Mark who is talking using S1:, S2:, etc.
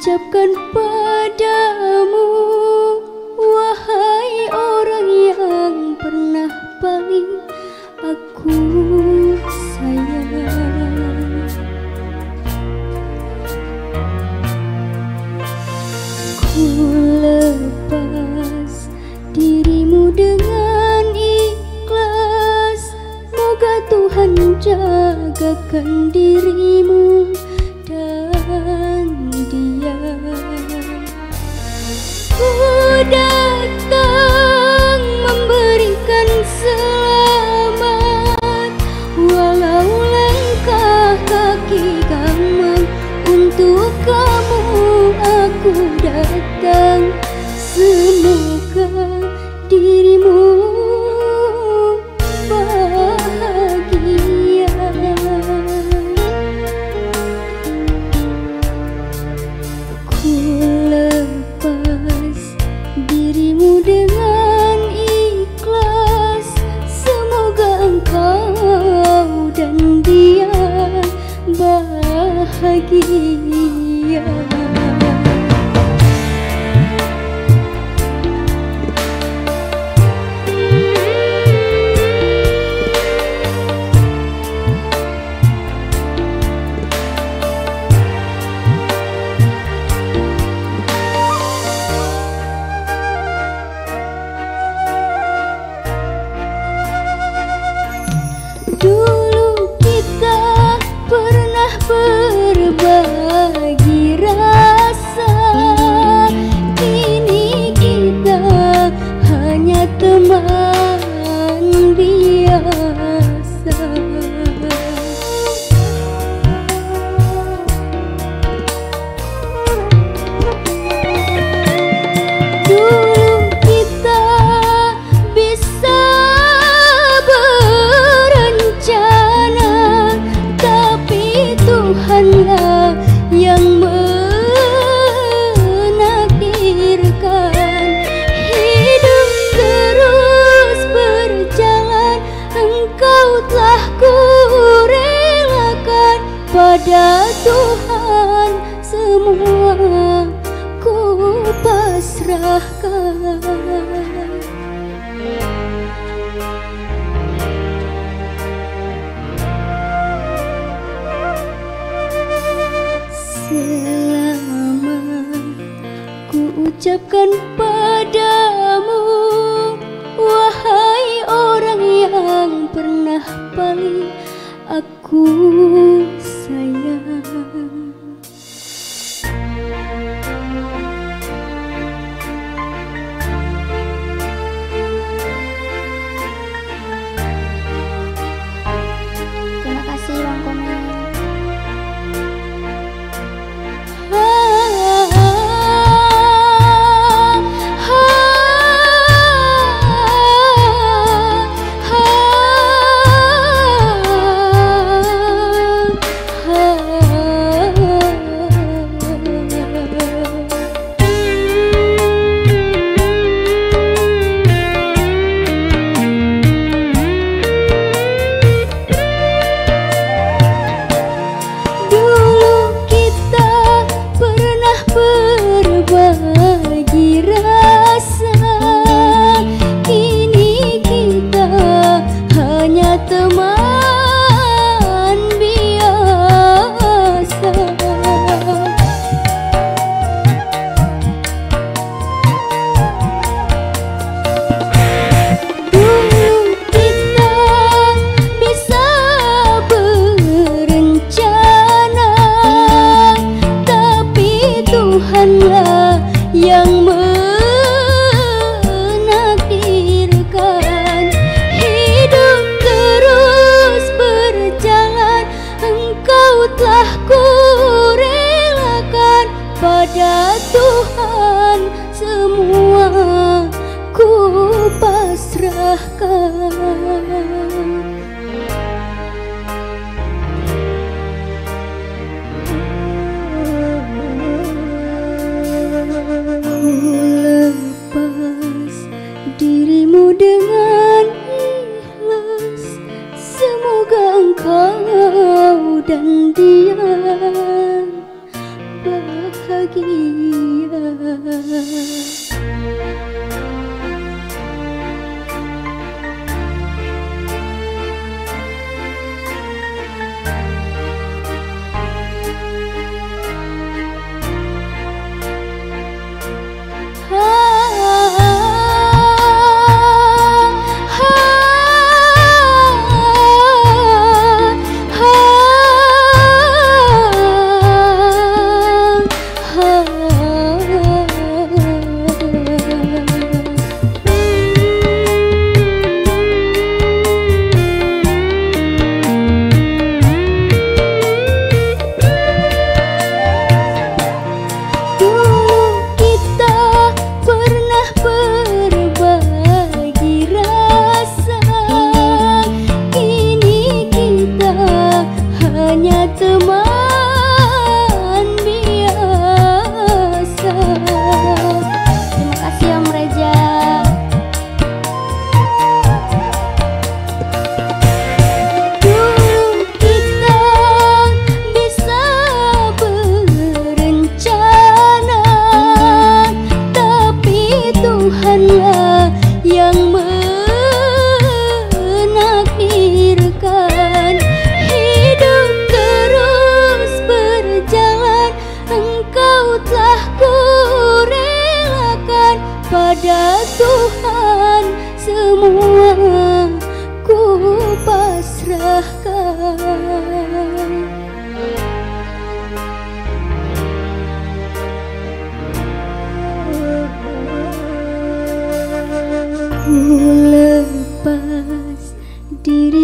S1: ucapkan padamu, wahai orang yang pernah paling aku sayang. Ku lepas dirimu dengan ikhlas, moga Tuhan jagakan dirimu dan dia. Ku datang memberikan selamat, walau langkah kaki kaman untuk kamu aku datang. Semoga dirimu bahagia. Ku lepas dirimu dengan ikhlas, semoga engkau dan dia bahagia. Dulu kita pernah berbagi rasa, kini kita hanya teman biasa. Dulu kita bisa Tuhanlah yang menakdirkan, hidup terus berjalan, engkau telah kurelakan, pada Tuhan semua ku pasrahkan. Selamat ku ucapkan padamu, wahai orang yang pernah paling aku sayang.
S2: Terima kasih Bang Komeng. Tuhanlah yang menakdirkan, hidup terus berjalan, engkau telah kurelakan, pada Tuhan semua ku pasrahkan. Dirimu dengan ikhlas, semoga engkau dan dia bahagia. bahagia. Pada Tuhan semua ku pasrahkan. Ku lepas diri